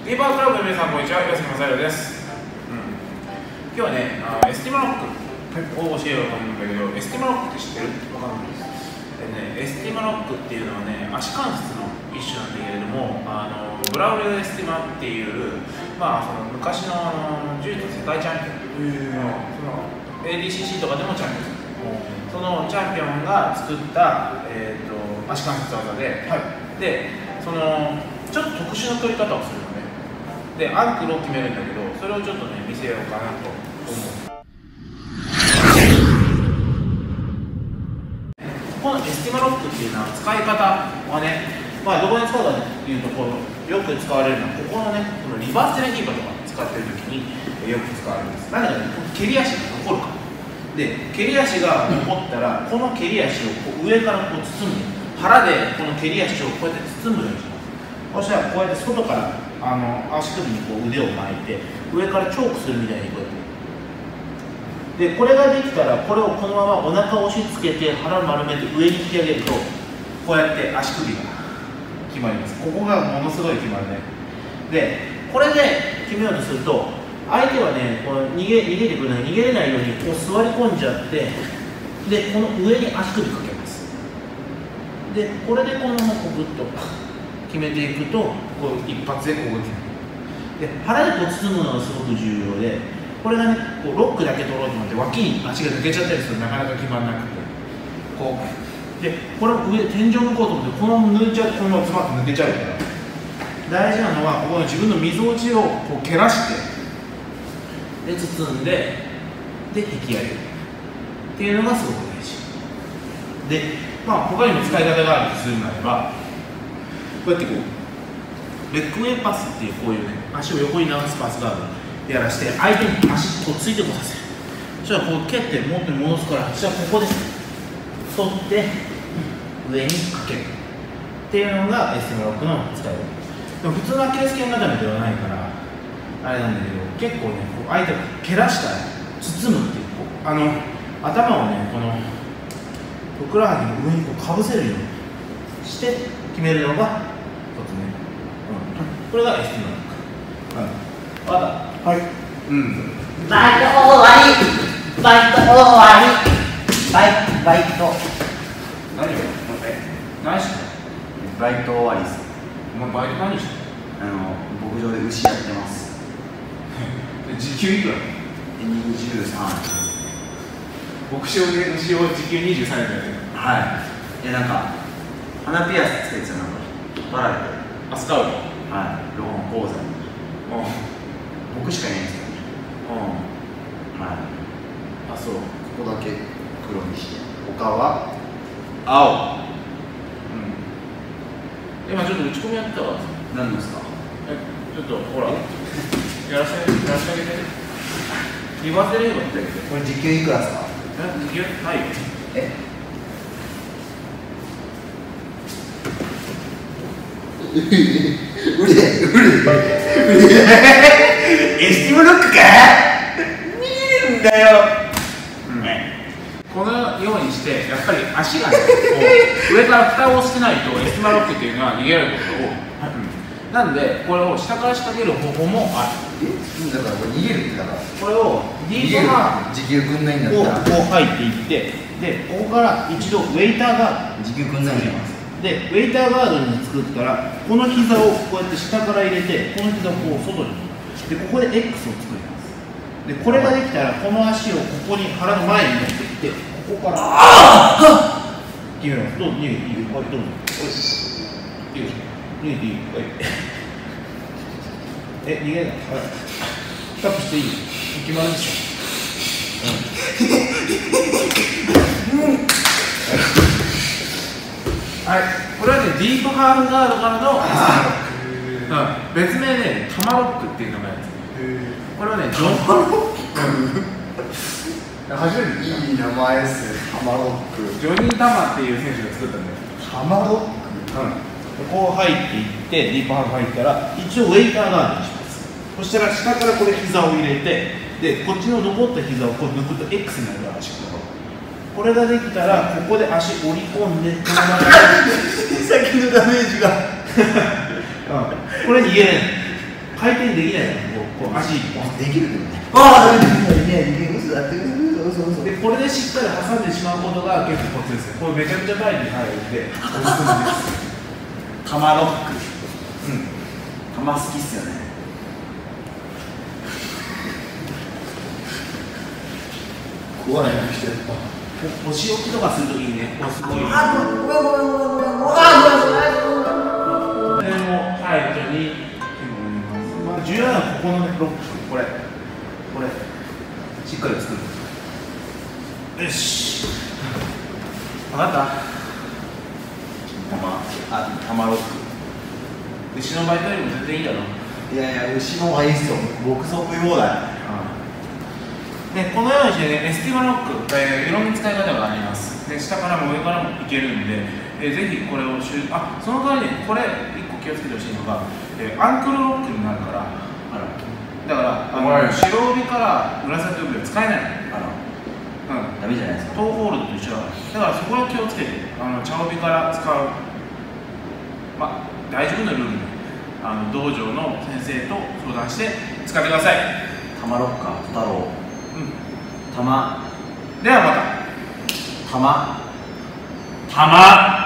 ディーバークラブの皆さん、こんにちは。安間さよです。今日はね、エスティマロックを教えようと思うんだけど、エスティマロックって知ってる？わかんないです。エスティマロックっていうのはね、足関節の一種なんだけれども、ブラウリオ・エスティマっていう、その昔の柔術世界チャンピオン、その ADCC とかでもチャンピオン、そのチャンピオンが作った、足関節技で、で、そのちょっと特殊な取り方をするのね。で、アンクルを決めるんだけど、それをちょっとね、見せようかなと思う。このエスティマロックっていうのは使い方はね、どこに使うかっていうと、よく使われるのは、ここのね、このリバーステレキーバとか使ってる時によく使われるんです。なぜかね、蹴り足が残るから。で、蹴り足が残ったら、この蹴り足をこう上からこう包む。腹でこの蹴り足をこうやって包むようにします。そしたらこうやって外から足首にこう腕を巻いて上からチョークするみたいにこうやってで、これができたらこれをこのままお腹を押し付けて腹を丸めて上に引き上げるとこうやって足首が決まります。ここがものすごい決まるね。で、これで決めようとすると相手はね、この逃げてくるのに逃げれないようにこう座り込んじゃって、でこの上に足首かけます。で、これでこのままこうグッと決めていくと、こう一発でこう決める。で、腹でこう包むのがすごく重要で、これがね、こうロックだけ取ろうと思って脇に足が抜けちゃったりするとなかなか決まらなくて、こうで、これを上天井抜こうと思ってこのまま抜いちゃうとこのままズバッと抜けちゃうから、大事なのはここの自分のみぞおちをこう蹴らしてで包んで引き上げるっていうのがすごく大事で、他にも使い方があるとするならば、こうやってこうレッグウェイパスっていうこういうね、足を横に流すパスがあるやらして相手に足こうついてこさせる。そしたらこう蹴って元に戻すから、そしたらここで取って上にかけるっていうのがエスティマロックの使い方。でも普通のアキレス腱固めではないからあれなんだけど、結構ね、こう相手を蹴らしたら包むっていう、頭をね、このふくらはぎの上にこうかぶせるようにして決めるのが一つね、これがエスティマロック。まだはい、 バイト終わり、バイト終わり、バイト何を何してんの？ バイト終わりです。 お前バイト何してんの？ 牧場で牛やってます。 時給いくら？ 23。 牧場で牛を時給23円だよね。 はい。なんか鼻ピアスつけてたのが引っ張られて、 スカウト。 はい、ローン講座に僕しかいないんですよね。はい。 そう。 ここだけ黒にして、他は青。今ちょっと打ち込みやってたわ。 何ですか？ ちょっとほらやらせてあげて。リバーステレキーバってこれ時給いくらですか？ 時給ないよ。 エスティマロックか？見えるんだよ。 このようにしてやっぱり足がね、上から蓋をしてないとエスティマロックっていうのは逃げられることが多い。なんでこれを下から仕掛ける方法もある。 だからこれ逃げるってだから。 これをディープハ時給くんないんだったら。 こう入っていって、でここから一度ウェイターが時給くんないんだよ。 でウェイターガードに作ったらこの膝をこうやって下から入れて、この膝をこう外にでここで X を作ります。でこれができたらこの足をここに腹の前に持ってきて、ここから決めます。どうぞ逃げていいよ。はい、どうぞ。いいよ。逃げていいよ。はい。逃げない。はい。タップしていいよ。決まるでしょ。はい、これはね、ディープハーフガードからの別名ね、タマロックっていう名前なんです。これはね、ジョン・タマロック初めていい名前っすね、タマロック。 ジョニー・タマっていう選手が作ったんだよ。 タマロック、 こう入っていって、ディープハーフ入ったら、一応ウェイターガードにします。そしたら下からこれ膝を入れて、で、こっちの残った膝をこう抜くと X になるから、足のところ。これができたら、ここで足折り込んで、このまま先のダメージがこれ逃げれない。 回転できないのこう足できるけどね。 ああ、嘘だって、嘘。 でこれでしっかり挟んでしまうことが結構コツですね。これめちゃくちゃ前に入るんでおすすめです。 玉ロック。玉好きっすよね。 怖いな、してる。 お仕置きとかするときにね、こうすごい。 ごめん。 これも入るとにまあ重要なのはここのねロック、これしっかり作る。よし。分かった？ 玉ロック。 牛のバイトよりも全然いいだろ。 いやいや、牛の方がいいっすよ。僕そう食い放題。 でこのようにしてね、エスティマロック、いろんな使い方があります。で下からも上からもいけるんで、ぜひこれをその代わりにこれ1個気をつけてほしいのが、アンクルロックになるから、だから白帯から紫帯を使えないの。 ダメじゃないですか。 トーホールドと一緒だから。だからそこは気をつけて、茶帯から使う、まあ大丈夫なルールで、道場の先生と相談して使ってください。 玉ロッカー、太郎。玉。 ではまた。 玉。 玉。